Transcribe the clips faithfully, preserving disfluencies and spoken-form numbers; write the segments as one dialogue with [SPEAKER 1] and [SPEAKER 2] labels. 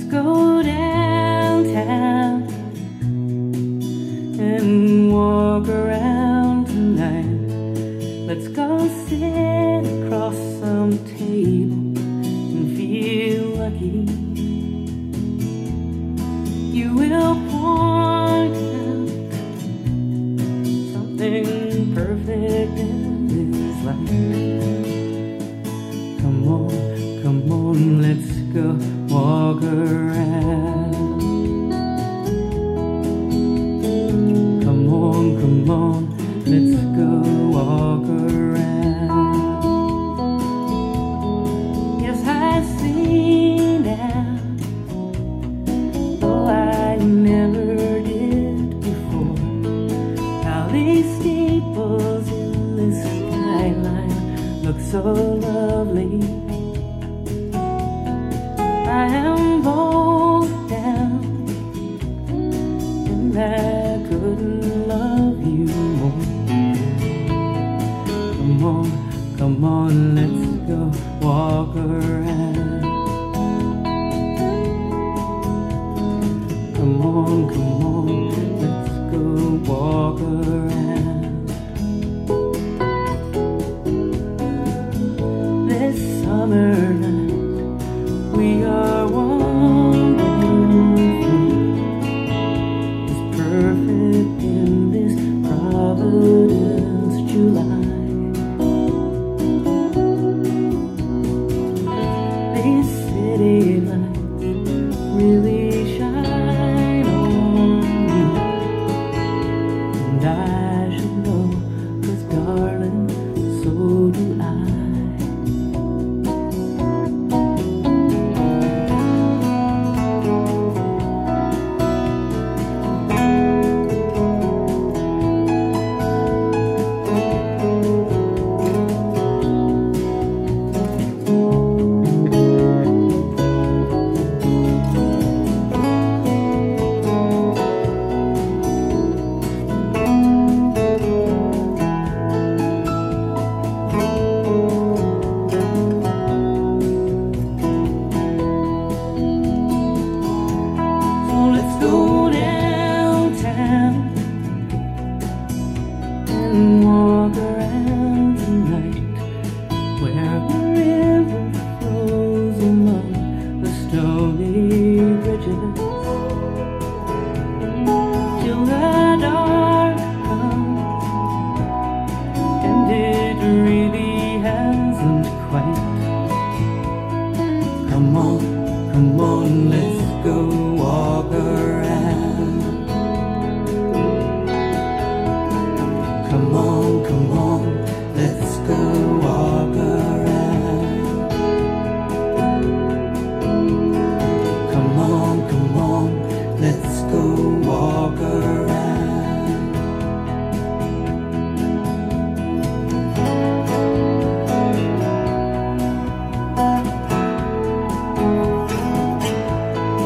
[SPEAKER 1] go downtown and walk around tonight. Let's go sit across some table and feel lucky. You will point out something perfect in this life. Come on, come on, let's go walk around. Come on, come on, let's go walk around. Yes, I see now, though I never did before, how these steeples in this skyline look so lovely. I am bold down, and I couldn't love you more. Come on, come on, let's go walk around. Come on, come on, let's go walk around. This summer night we are wandering through is perfect in this Providence July. These city lights really shine on you, and I should know, 'cause darling, so do I.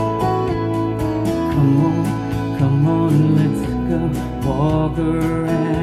[SPEAKER 1] Come on, let's go walk around.